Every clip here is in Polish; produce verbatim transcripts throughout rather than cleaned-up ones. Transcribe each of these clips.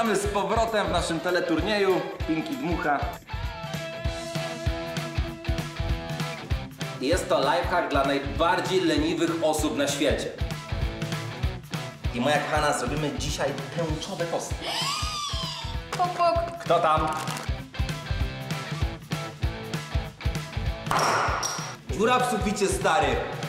Witamy z powrotem w naszym teleturnieju Pinki Dmucha. Jest to lifehack dla najbardziej leniwych osób na świecie. I moja kochana, zrobimy dzisiaj tęczowe tosty. Pok, pok. Kto tam? Dziura w suficie, stary.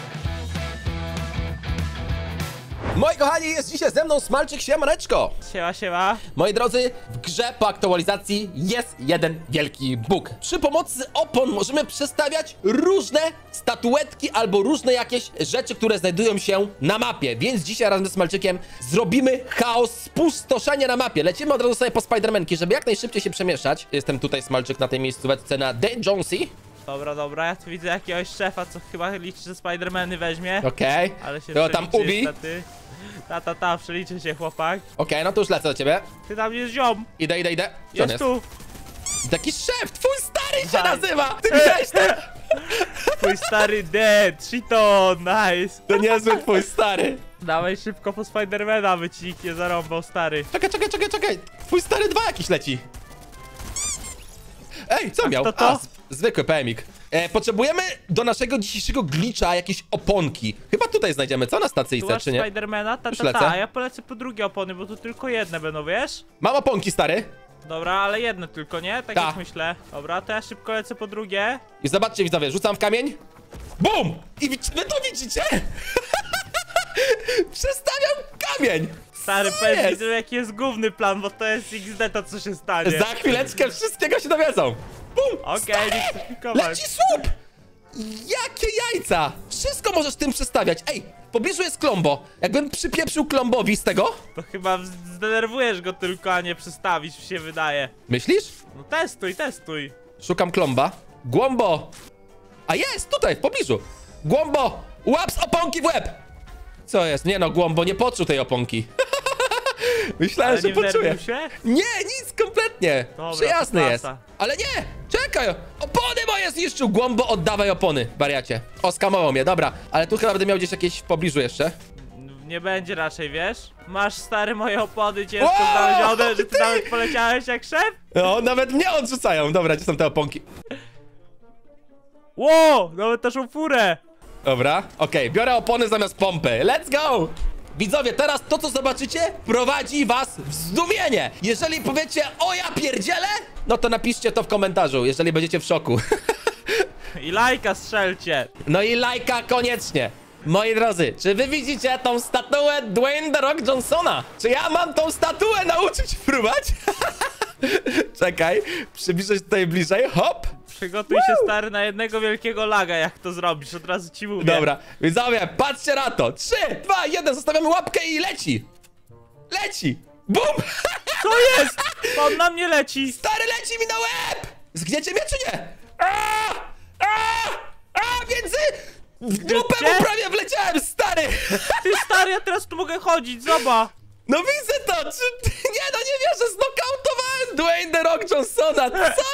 Moi kochani, jest dzisiaj ze mną Smalczyk, siemaneczko! Siema, siema. Moi drodzy, w grze po aktualizacji jest jeden wielki bóg. Przy pomocy opon możemy przestawiać różne statuetki albo różne jakieś rzeczy, które znajdują się na mapie. Więc dzisiaj razem z Smalczykiem zrobimy chaos, spustoszenie na mapie. Lecimy od razu sobie po Spidermanki, żeby jak najszybciej się przemieszczać. Jestem tutaj, Smalczyk, na tej miejscówce na The Jonesy. Dobra, dobra, ja tu widzę jakiegoś szefa, co chyba liczy, że Spidermany weźmie. Okej, okay. Ale się to tam przeliczy, ubi. niestety. Ta, ta, ta, przeliczy się, chłopak. Okej, okay, no to już lecę do ciebie. Ty tam jest ziom. Idę, idę, idę. Gdzie on Jest tu. Taki szef, twój stary się Daj. nazywa! Ty widziałeś to? Twój stary dead, Cheeto, nice. To niezły twój stary. Dawaj szybko po Spidermana, by ci nikt nie zarąbał, stary. Czekaj, czekaj, czekaj, czekaj. Twój stary dwa jakiś leci. Ej, co A miał? kto to? A, z- zwykły P M ik. E, potrzebujemy do naszego dzisiejszego glitcha jakieś oponki. Chyba tutaj znajdziemy, co na Tu stacyjce, masz czy nie? Spidermana, ta, Już ta, lecę. ta, a ja polecę po drugie opony, bo tu tylko jedne będą, wiesz? Mam oponki, stary. Dobra, ale jedne tylko, nie? Tak Ta. jak myślę. Dobra, to ja szybko lecę po drugie. I zobaczcie, widzowie, rzucam w kamień. Bum! I wi- wy to widzicie? Przestawiam kamień! Stary, Co powiedz mi, jest? że jaki jest główny plan, bo to jest X D, to co się stanie. Za chwileczkę wszystkiego się dowiedzą. Bum! Okej, Stary! nie chcę pikować. Leci słup! Jakie jajca! Wszystko możesz tym przestawiać. Ej, w pobliżu jest klombo. Jakbym przypieprzył klombowi z tego? To chyba zdenerwujesz go tylko, a nie przestawić, mi się wydaje. Myślisz? No testuj, testuj. Szukam klomba. Głąbo! A jest, tutaj, w pobliżu. Głąbo! Łap z oponki w łeb! Co jest? Nie no, Głąbo nie poczuł tej oponki. Myślałem, Ale że nie poczuje. wnerwił się? Nie, nic, kompletnie. Dobra, Przyjazny to jest. klasa. Ale nie! Czekaj! Opony moje zniszczył! Głąbo, oddawaj opony, wariacie. Oskamował mnie, dobra. Ale tu chyba będę miał gdzieś jakieś w pobliżu jeszcze. Nie będzie raczej, wiesz? Masz, stary, moje opony ciężko Wow, znalezione, że ty ty! nawet poleciałeś jak szef? No, nawet mnie odrzucają. Dobra, gdzie są te oponki? Ło, nawet naszą furę. Dobra, okej, biorę opony zamiast pompy. Let's go! Widzowie, teraz to, co zobaczycie, prowadzi was w zdumienie. Jeżeli powiecie, o ja pierdzielę, no to napiszcie to w komentarzu, jeżeli będziecie w szoku. I lajka strzelcie. No i lajka koniecznie. Moi drodzy, czy wy widzicie tą statuę Dwayne The Rock Johnsona? Czy ja mam tą statuę nauczyć fruwać? Czekaj, przybliżę się tutaj bliżej, hop. Przygotuj się, stary, na jednego wielkiego laga, jak to zrobisz, od razu ci mówię. Dobra, widzowie, patrzcie na to. trzy, dwa, jeden, zostawiamy łapkę i leci. Leci. Bum! Co jest? On na mnie leci. Stary, leci mi na łeb! Zgniecie mnie czy nie? Aaaa! Aaaa! Aaaa! Między... W dupę Gdzie? mu prawie wleciałem, stary! Ty, stary, ja teraz tu mogę chodzić, zobacz. No widzę to! Czy... Nie no, nie wierzę, znokautowałem Dwayne The Rock Johnsona! Co?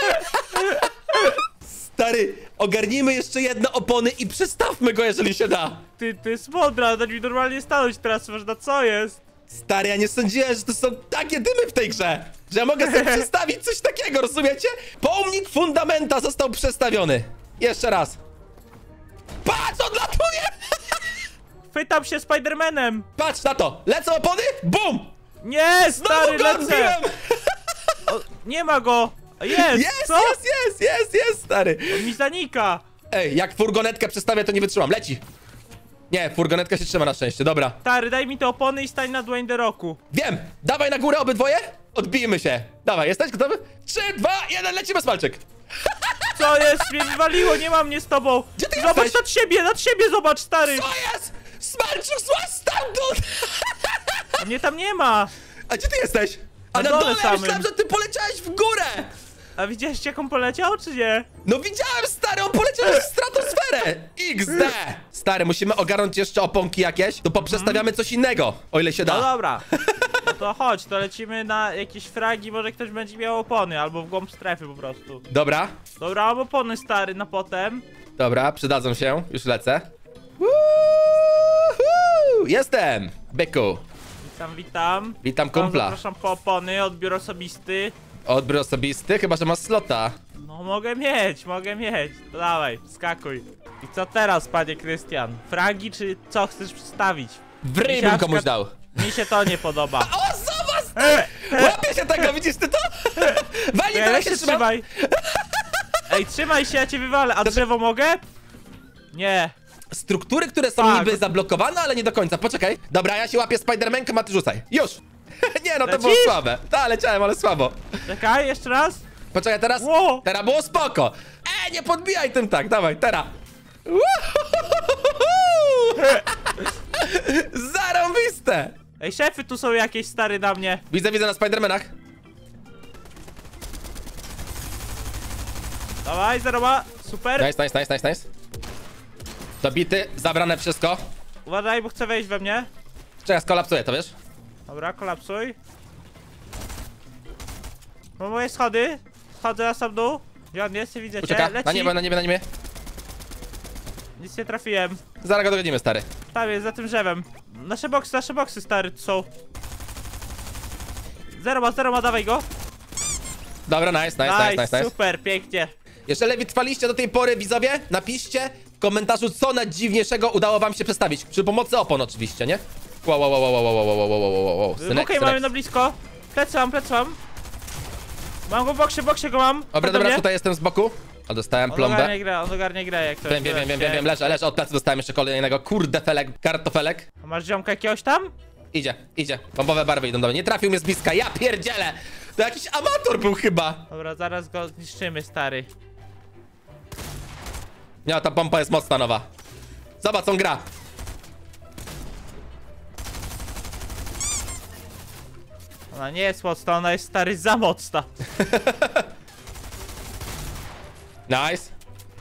Stary, ogarnijmy jeszcze jedne opony i przestawmy go, jeżeli się da! Ty, ty jest mądra, dać mi normalnie stanąć teraz, można, co jest? Stary, ja nie sądziłem, że to są takie dymy w tej grze, że ja mogę sobie przestawić coś takiego, rozumiecie? Pomnik fundamenta został przestawiony. Jeszcze raz. Patrz, odlatuje! Chwytam się Spidermanem. Patrz na to, lecą opony, bum! Nie, stary, Znowu go lecę. odbiłem! O, nie ma go. Jest, Jest, co? jest, jest, jest, jest, stary. On mi zanika. Ej, jak furgonetkę przestawię, to nie wytrzymam, leci. Nie, furgonetka się trzyma na szczęście, dobra. Stary, daj mi te opony i stań na Dwayne The Rocku. Wiem, dawaj na górę obydwoje, odbijmy się. Dawaj, jesteś gotowy? trzy, dwa, jeden, lecimy, Smalczyk. Co jest? Mnie wywaliło, nie ma mnie z tobą. Gdzie ty Zobacz jesteś? nad siebie, nad siebie zobacz, stary. Co jest? Smalczyk, złaź stamtąd! A mnie tam nie ma. A gdzie ty jesteś? A Na na dole dole, ja samym. myślałem, że ty poleciałeś w górę! A widziałeś, jak on poleciał, czy nie? No widziałem, stary, on poleciał w stratosferę! X D! Stary, musimy ogarnąć jeszcze oponki jakieś, to poprzestawiamy coś innego, o ile się No da. dobra. No to chodź, to lecimy na jakieś fragi, może ktoś będzie miał opony, albo w głąb strefy po prostu. Dobra, Dobra, mam opony, stary, na potem. dobra, przydadzą się, już lecę. Woohoo! Jestem, byku. Witam, witam. Witam Tam kumpla. Zapraszam po opony, odbiór osobisty. Odbiór osobisty? Chyba, że masz slota. No mogę mieć, mogę mieć. To dawaj, skakuj. I co teraz, panie Krystian? Fragi czy co chcesz przedstawić? W ryj Mi się bym na komuś przykład- dał. Mi się to nie podoba. O, zobacz! Łapie się tego, widzisz ty to? Wali, Nie, to ja się się trzyma. trzymaj. Ej, trzymaj się, ja cię wywalę. A drzewo mogę? Nie. Struktury, które są Tak. niby zablokowane, ale nie do końca. Poczekaj. Dobra, ja się łapię Spidermankę, a ty rzucaj. Już! Nie no, to Lecisz? było słabe. Tak, leciałem, ale słabo. Czekaj, jeszcze raz. Poczekaj, teraz. Ło. Teraz było spoko. E, nie podbijaj tym tak, dawaj, teraz. Zarąbiste! Ej, szefy tu są jakieś, stary, na mnie. Widzę, widzę na Spidermanach. Dawaj, zero ma. Super. Nice, nice, nice, nice, nice. Dobity, zabrane wszystko. Uważaj, bo chcę wejść we mnie. Czekaj, skolapsuję to, wiesz? Dobra, kolapsuj. Mam moje schody. Schodzę na sam dół. Gdzie on jest? Nie widzę cię. Ucieka, Leci. na niebie, na niebie, na niebie. Nic nie trafiłem. Zaraz go dogodzimy, stary. Tam jest, za tym drzewem. Nasze boksy, nasze boksy, stary, tu są. Zero ma, zero ma, dawaj go. Dobra, nice, nice, nice, nice, nice. Super, pięknie. Jeżeli wytrwaliście do tej pory, widzowie, napiszcie w komentarzu, co najdziwniejszego udało wam się przedstawić. Przy pomocy opon oczywiście, nie? Wow, wow, wow, wow, wow, wow, wow, wow, wow, wow, wow. Synek, Okej, synek. mamy na blisko. Plecy mam, plecy mam. Mam go w boksie, w boksie go mam. Dobra, Chodź do dobra, mnie. tutaj jestem z boku. A dostałem On plombę. ogarnie grę, on ogarnie grę, jak to Wiem, wiem, wiem, wiem, wiem, wiem, leżę, leżę, od plecy dostałem jeszcze kolejnego, kurde felek, kartofelek. A masz ziomka jakiegoś tam? Idzie, idzie, bombowe barwy idą do mnie, nie trafił mnie z bliska, ja pierdzielę! To jakiś amator był chyba. Dobra, zaraz go zniszczymy, stary. Nie, ta pompa jest mocna nowa. Zobacz, on gra. Ona nie jest mocna, ona jest, stary, za mocna. Nice.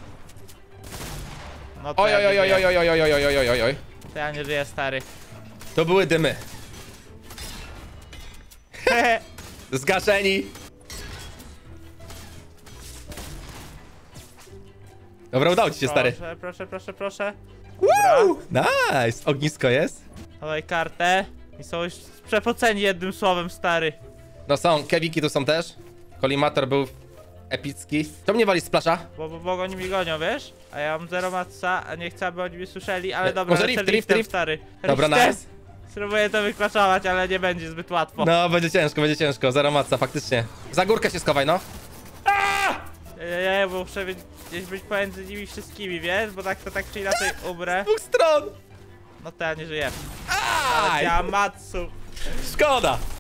No to Oj, ja oj, nie oj, oj, żyję. oj, oj, oj, oj, oj, oj, oj, oj, oj. To ja nie żyję, stary. To były dymy. Zgaszeni. Dobra, udało ci się, stary. Proszę, proszę, proszę, proszę. Woo! Nice. Ognisko jest. Dawaj kartę. I są już przepoceni, jednym słowem, stary. No są, kewiki tu są też. Kolimator był epicki. To mnie wali z splasza. Bo, bo, bo oni mi gonią, wiesz? A ja mam zero matca, a nie chcę, aby oni mnie słyszeli, ale Nie, dobra, może lecę rift, rift, riftem, rift. stary. Dobra, Riftem. nice. Spróbuję to wyklaczować, ale nie będzie zbyt łatwo. No, będzie ciężko, będzie ciężko. Zero maca, faktycznie. Za górkę się schowaj, no. Nie, nie, bo muszę być, gdzieś być pomiędzy nimi wszystkimi, wiesz? Bo tak to tak czy inaczej umrę. Z dwóch stron. No to ja nie żyję. Aj! Ja matsu. Szkoda.